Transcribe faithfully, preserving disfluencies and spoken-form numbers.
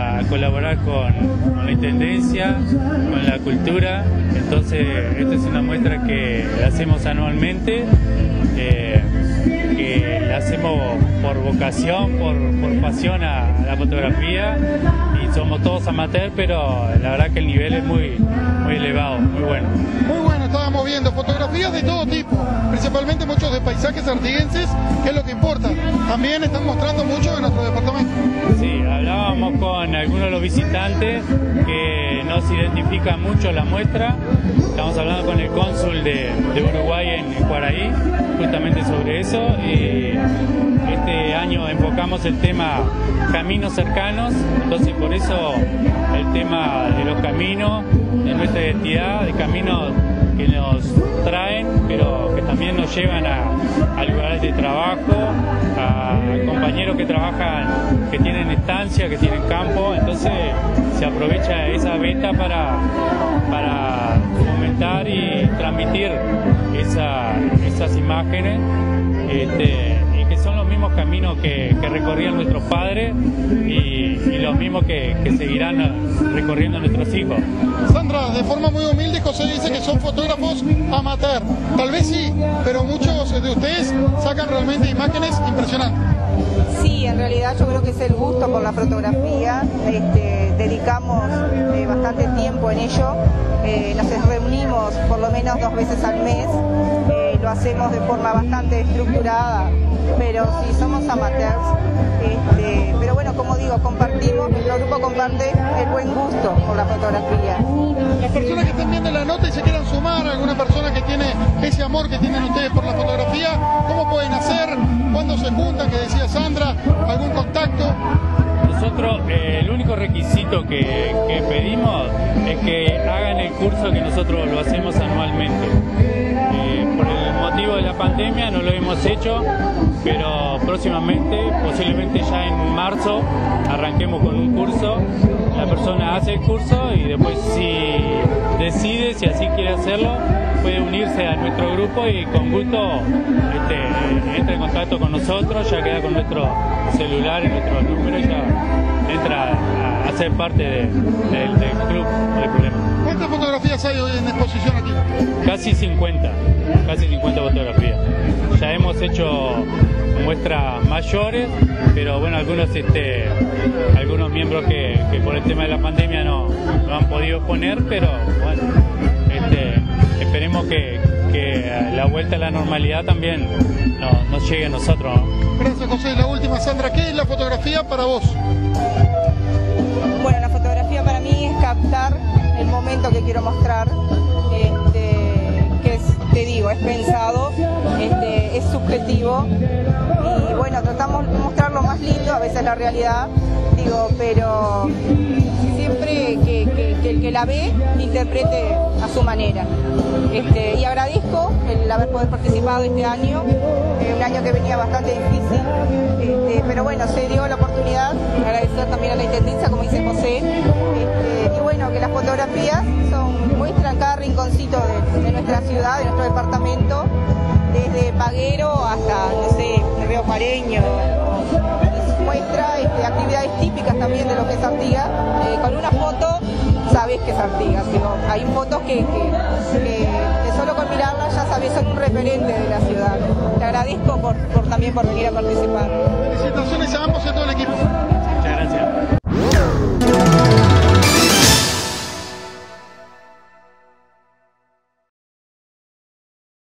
a colaborar con, con la Intendencia, con la cultura. Entonces esta es una muestra que la hacemos anualmente, eh, que la hacemos por vocación, por, por pasión a, a la fotografía, y somos todos amateurs, pero la verdad que el nivel es muy, muy elevado, muy bueno. Muy bueno, estábamos viendo fotografías de todo tipo, principalmente muchos de paisajes artiguenses, que es lo que importa. También están mostrando mucho en nuestro departamento. Sí, hablábamos con algunos de los visitantes que no se identifica mucho la muestra. Estamos hablando con el cónsul de, de Uruguay en, en Cuaraí, justamente sobre eso. Y este año enfocamos el tema caminos cercanos, entonces por eso el tema de los caminos, de nuestra identidad, de caminos que nos traen, pero que también nos llevan a, a lugares de trabajo, a compañeros que trabajan, que tienen estancia, que tienen campo. Entonces se aprovecha esa beta para, para fomentar y transmitir esa, esas imágenes, este, y que son los mismos caminos que, que recorrían nuestros padres y, y los mismos que, que seguirán recorriendo nuestros hijos. Sandra, de forma muy humilde, José dice que son fotógrafos amateur. Tal vez sí, pero muchos de ustedes sacan realmente imágenes impresionantes. Sí, en realidad yo creo que es el gusto por la fotografía. Este, dedicamos eh, bastante tiempo en ello. Eh, nos reunimos por lo menos dos veces al mes. Eh, lo hacemos de forma bastante estructurada, pero sí, somos amateurs. Este, pero bueno, como digo, compartimos, nuestro grupo comparte el buen gusto por la fotografía. Las personas que están viendo la nota y se quieran sumar, alguna persona que tiene ese amor que tienen ustedes por la fotografía, ¿cómo pueden hacer? ¿Cuándo se juntan? Que decía Sandra, ¿algún contacto? Nosotros eh, el único requisito que, que pedimos es que hagan el curso que nosotros lo hacemos anualmente. Eh, por el motivo de la pandemia no lo hemos hecho, pero próximamente, posiblemente ya en marzo, arranquemos con un curso. La persona hace el curso y después, si decide, si así quiere hacerlo, puede unirse a nuestro grupo y con gusto este, entra en contacto con nosotros, ya queda con nuestro celular y nuestro número y ya entra a, a ser parte de, de, del club, no hay problema. ¿Cuántas fotografías hay hoy en exposición aquí? Casi cincuenta, casi cincuenta fotografías. Ya hemos hecho muestras mayores, pero bueno, algunos este, algunos miembros que, que por el tema de la pandemia no, no han podido exponer, pero bueno, este, esperemos que, que la vuelta a la normalidad también nos, nos llegue a nosotros, ¿no? Gracias, José. La última, Sandra, ¿qué es la fotografía para vos? Bueno, la fotografía para mí es captar el momento que quiero mostrar, este, que es, te digo, es pensado, este, es subjetivo y bueno, tratamos de mostrar lo más lindo, a veces la realidad, digo, pero siempre que, que, que el que la ve interprete a su manera. Este, y agradezco el haber podido participado este año, eh, un año que venía bastante difícil, este, pero bueno, se dio la oportunidad. Agradecer también a la Intendencia, como dice José, este, y bueno, que las fotografías son, muestran cada rinconcito de, de nuestra ciudad, de nuestro departamento, desde Paguero hasta, no sé, el Río Pareño. Muestra este, actividades típicas también de lo que es Artigas. Eh, con una foto sabes que es Artigas, digo, hay fotos que, que, que, que solo con mirarlas ya sabes, son un referente de la ciudad. Te agradezco por, por también por venir a participar. Felicitaciones a ambos.